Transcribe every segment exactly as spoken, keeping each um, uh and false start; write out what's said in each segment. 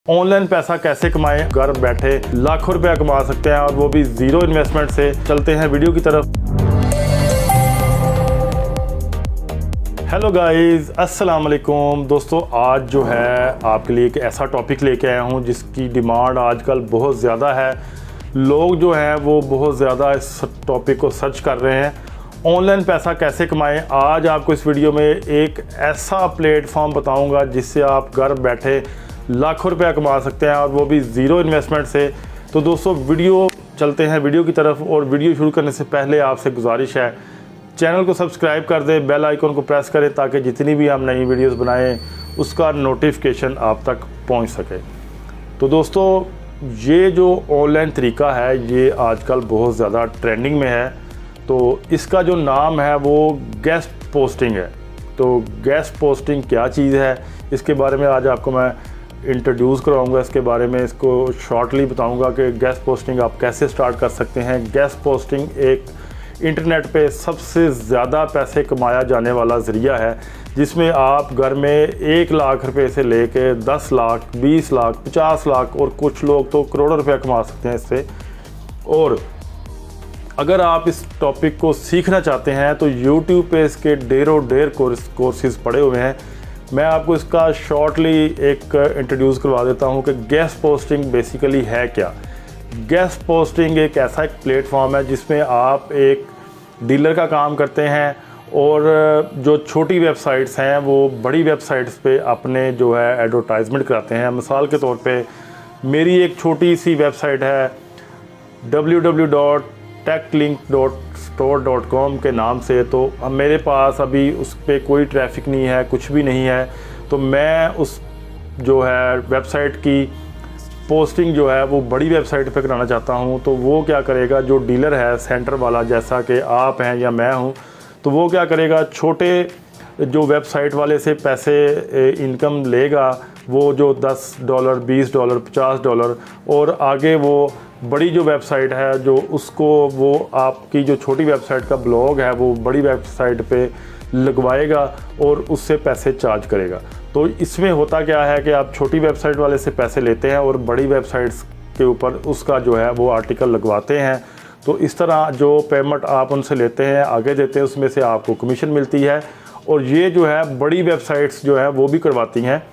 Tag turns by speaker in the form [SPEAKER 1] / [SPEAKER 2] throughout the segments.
[SPEAKER 1] Online पैसा कैसे कमाएं, घर बैठे लाखों रुपया कमा सकते हैं और वो भी ज़ीरो इन्वेस्टमेंट से। चलते हैं वीडियो की तरफ। हेलो गाइस, अस्सलाम वालेकुम दोस्तों। आज जो है आपके लिए एक ऐसा टॉपिक लेके आया हूँ जिसकी डिमांड आजकल बहुत ज़्यादा है। लोग जो हैं वो बहुत ज़्यादा इस टॉपिक को सर्च कर रहे हैं, ऑनलाइन पैसा कैसे कमाएं। आज आपको इस वीडियो में एक ऐसा प्लेटफॉर्म बताऊंगा जिससे आप घर बैठे लाखों रुपया कमा सकते हैं और वो भी ज़ीरो इन्वेस्टमेंट से। तो दोस्तों वीडियो चलते हैं वीडियो की तरफ। और वीडियो शुरू करने से पहले आपसे गुजारिश है, चैनल को सब्सक्राइब कर दें, बेल आइकन को प्रेस करें ताकि जितनी भी हम नई वीडियोस बनाएं उसका नोटिफिकेशन आप तक पहुंच सके। तो दोस्तों ये जो ऑनलाइन तरीका है ये आजकल बहुत ज़्यादा ट्रेंडिंग में है। तो इसका जो नाम है वो गेस्ट पोस्टिंग है। तो गेस्ट पोस्टिंग क्या चीज़ है इसके बारे में आज आपको मैं इंट्रोड्यूस कराऊंगा। इसके बारे में इसको शॉर्टली बताऊंगा कि गेस्ट पोस्टिंग आप कैसे स्टार्ट कर सकते हैं। गेस्ट पोस्टिंग एक इंटरनेट पे सबसे ज़्यादा पैसे कमाया जाने वाला ज़रिया है, जिसमें आप घर में एक लाख रुपए से लेके दस लाख, बीस लाख, पचास लाख और कुछ लोग तो करोड़ों रुपया कमा सकते हैं इससे। और अगर आप इस टॉपिक को सीखना चाहते हैं तो यूट्यूब पे इसके ढेरों ढेर कोर्स कोर्सेज पड़े हुए हैं। मैं आपको इसका शॉर्टली एक इंट्रोड्यूस करवा देता हूं कि गेस्ट पोस्टिंग बेसिकली है क्या। गेस्ट पोस्टिंग एक ऐसा एक प्लेटफॉर्म है जिसमें आप एक डीलर का काम करते हैं और जो छोटी वेबसाइट्स हैं वो बड़ी वेबसाइट्स पे अपने जो है एडवर्टाइजमेंट कराते हैं। मिसाल के तौर पे मेरी एक छोटी सी वेबसाइट है W W W dot tech link dot store dot com के नाम से। तो अब मेरे पास अभी उस पर कोई ट्रैफिक नहीं है, कुछ भी नहीं है। तो मैं उस जो है वेबसाइट की पोस्टिंग जो है वो बड़ी वेबसाइट पे कराना चाहता हूँ। तो वो क्या करेगा, जो डीलर है सेंटर वाला जैसा कि आप हैं या मैं हूँ, तो वो क्या करेगा, छोटे जो वेबसाइट वाले से पैसे इनकम लेगा, वो जो दस डॉलर, बीस डॉलर, पचास डॉलर, और आगे वो बड़ी जो वेबसाइट है जो उसको वो आपकी जो छोटी वेबसाइट का ब्लॉग है वो बड़ी वेबसाइट पे लगवाएगा और उससे पैसे चार्ज करेगा। तो इसमें होता क्या है कि आप छोटी वेबसाइट वाले से पैसे लेते हैं और बड़ी वेबसाइट्स के ऊपर उसका जो है वो आर्टिकल लगवाते हैं। तो इस तरह जो पेमेंट आप उनसे लेते हैं, आगे देते हैं, उसमें से आपको कमीशन मिलती है। और ये जो है बड़ी वेबसाइट्स जो है वो भी करवाती हैं।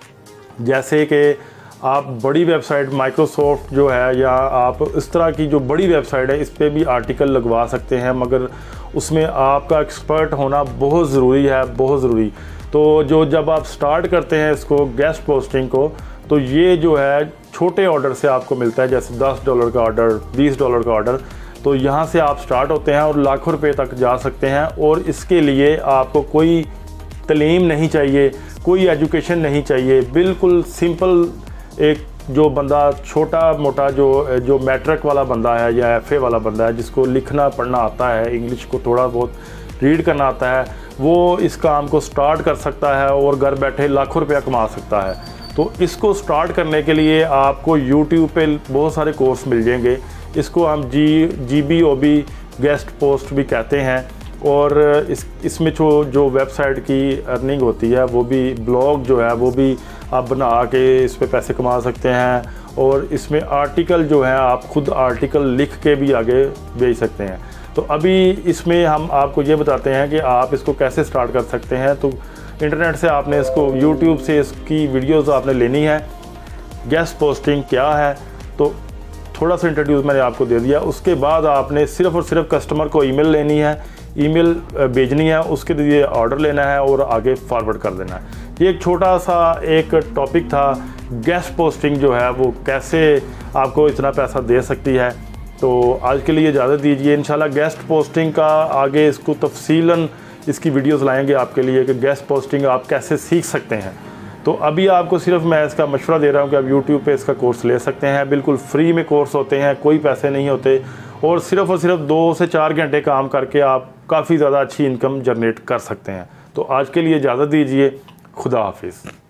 [SPEAKER 1] जैसे कि आप बड़ी वेबसाइट माइक्रोसॉफ्ट जो है या आप इस तरह की जो बड़ी वेबसाइट है इस पर भी आर्टिकल लगवा सकते हैं, मगर उसमें आपका एक्सपर्ट होना बहुत ज़रूरी है, बहुत ज़रूरी। तो जो जब आप स्टार्ट करते हैं इसको गेस्ट पोस्टिंग को, तो ये जो है छोटे ऑर्डर से आपको मिलता है, जैसे दस डॉलर का ऑर्डर, बीस डॉलर का ऑर्डर। तो यहाँ से आप स्टार्ट होते हैं और लाखों रुपये तक जा सकते हैं। और इसके लिए आपको कोई तालीम नहीं चाहिए, कोई एजुकेशन नहीं चाहिए। बिल्कुल सिंपल एक जो बंदा छोटा मोटा जो जो मैट्रिक वाला बंदा है या एफ ए वाला बंदा है, जिसको लिखना पढ़ना आता है, इंग्लिश को थोड़ा बहुत रीड करना आता है, वो इस काम को स्टार्ट कर सकता है और घर बैठे लाखों रुपया कमा सकता है। तो इसको स्टार्ट करने के लिए आपको यूट्यूब पे बहुत सारे कोर्स मिल जाएंगे। इसको हम G G B O B guest post भी कहते हैं। और इस इसमें जो जो वेबसाइट की अर्निंग होती है वो भी, ब्लॉग जो है वो भी आप बना के इस पे पैसे कमा सकते हैं। और इसमें आर्टिकल जो है आप खुद आर्टिकल लिख के भी आगे भेज सकते हैं। तो अभी इसमें हम आपको ये बताते हैं कि आप इसको कैसे स्टार्ट कर सकते हैं। तो इंटरनेट से आपने इसको, यूट्यूब से इसकी वीडियोज़ आपने लेनी है। गेस्ट पोस्टिंग क्या है तो थोड़ा सा इंट्रोड्यूस मैंने आपको दे दिया। उसके बाद आपने सिर्फ़ और सिर्फ कस्टमर को ईमेल लेनी है, ईमेल भेजनी है, उसके लिए ऑर्डर लेना है और आगे फॉरवर्ड कर देना है। ये एक छोटा सा एक टॉपिक था, गेस्ट पोस्टिंग जो है वो कैसे आपको इतना पैसा दे सकती है। तो आज के लिए इजाज़त दीजिए। इंशाल्लाह गेस्ट पोस्टिंग का आगे इसको तफसीलन इसकी वीडियोस लाएंगे आपके लिए कि गेस्ट पोस्टिंग आप कैसे सीख सकते हैं। तो अभी आपको सिर्फ मैं इसका मशवरा दे रहा हूँ कि आप यूट्यूब पे इसका कोर्स ले सकते हैं। बिल्कुल फ्री में कोर्स होते हैं, कोई पैसे नहीं होते, और सिर्फ़ और सिर्फ दो से चार घंटे काम करके आप काफ़ी ज़्यादा अच्छी इनकम जनरेट कर सकते हैं। तो आज के लिए इजाज़त दीजिए। खुदा हाफिज़।